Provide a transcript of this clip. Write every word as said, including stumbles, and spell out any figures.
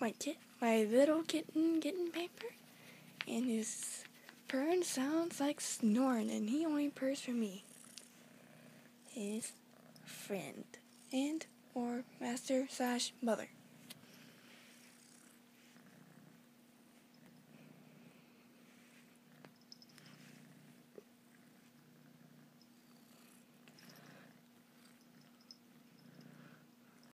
my kit, my little kitten getting pampered, and his purring sounds like snoring, and he only purrs for me, his friend and or master slash mother.